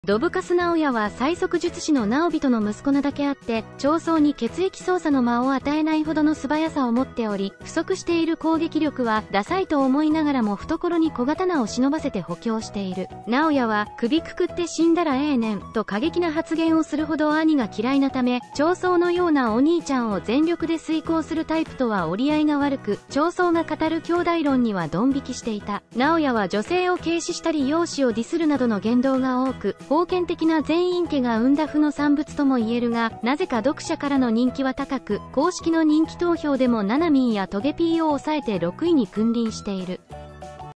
ドブカス直哉は最速術師の直人の息子なだけあって、長宗に血液操作の間を与えないほどの素早さを持っており、不足している攻撃力はダサいと思いながらも懐に小刀を忍ばせて補強している。直哉は首くくって死んだらええねんと過激な発言をするほど兄が嫌いなため、長宗のようなお兄ちゃんを全力で遂行するタイプとは折り合いが悪く、長宗が語る兄弟論にはドン引きしていた。直哉は女性を軽視したり容姿をディスるなどの言動が多く、封建的な全員家が生んだ負の産物とも言えるが、なぜか読者からの人気は高く、公式の人気投票でもナナミンやトゲピーを抑えて6位に君臨している。